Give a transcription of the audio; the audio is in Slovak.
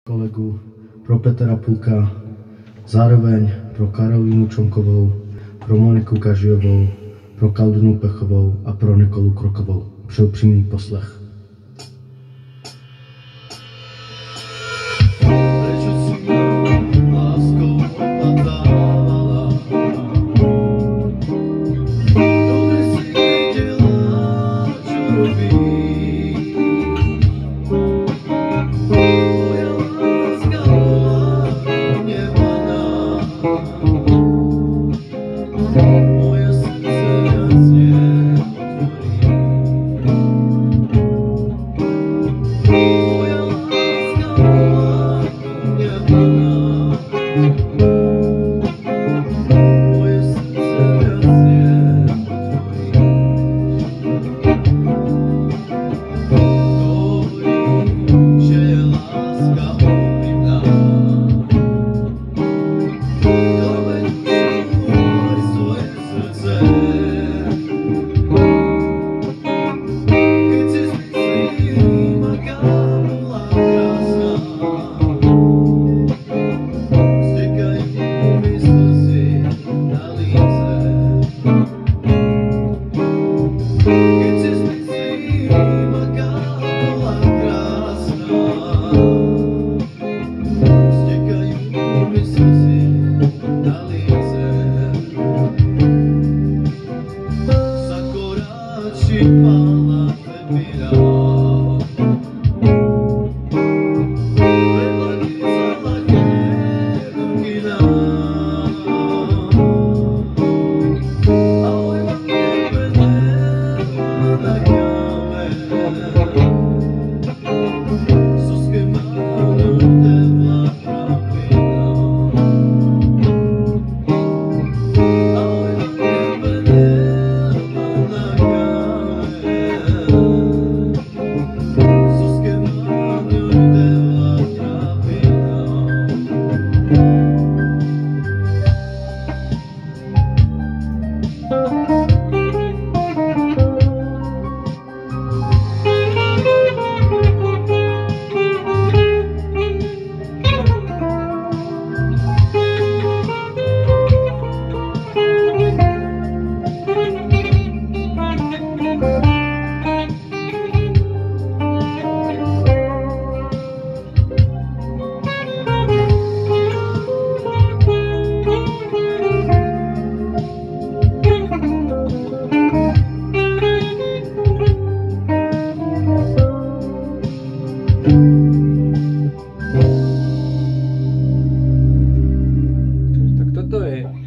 kolegu, pro Petra Pulka, zároveň pro Karolínu Čonkovou, pro Moniku Kažijovou, pro Kaldunu Pechovou a pro Nikolu Krokovou. Přeju příjemný poslech. Prečo si ma láskou opantávala? Dobre si vedela, čo robíš. Moja láska bola hnevaná. Moje srdce jasne otvorí. Moja láska bola hnevaná. Moje srdce jasne otvorí. Hovorí, že je láska úprimná. Tak toto je